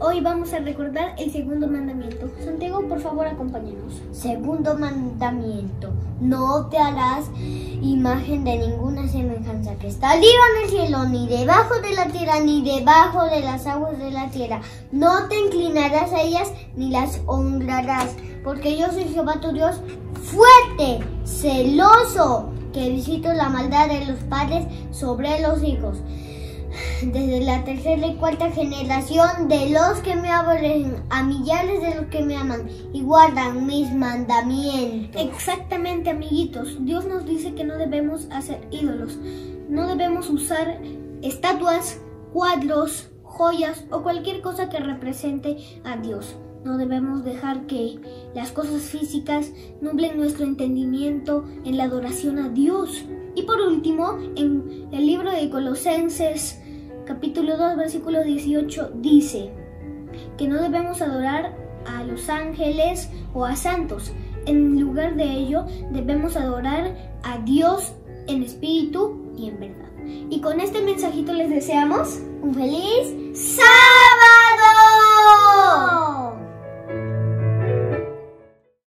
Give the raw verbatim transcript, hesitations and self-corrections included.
hoy vamos a recordar el segundo mandamiento. Santiago, por favor, acompáñanos. Segundo mandamiento: no te harás imagen de ninguna semejanza que está arriba en el cielo, ni debajo de la tierra, ni debajo de las aguas de la tierra. No te inclinarás a ellas, ni las honrarás, porque yo soy Jehová tu Dios, fuerte, celoso, que visito la maldad de los padres sobre los hijos, desde la tercera y cuarta generación de los que me aborrecen, a millares de los que me aman y guardan mis mandamientos. Exactamente, amiguitos. Dios nos dice que no debemos hacer ídolos. No debemos usar estatuas, cuadros, joyas o cualquier cosa que represente a Dios. No debemos dejar que las cosas físicas nublen nuestro entendimiento en la adoración a Dios. Y por último, en el libro de Colosenses, capítulo dos, versículo dieciocho, dice que no debemos adorar a los ángeles o a santos. En lugar de ello, debemos adorar a Dios en espíritu y en verdad. Y con este mensajito les deseamos un feliz sábado.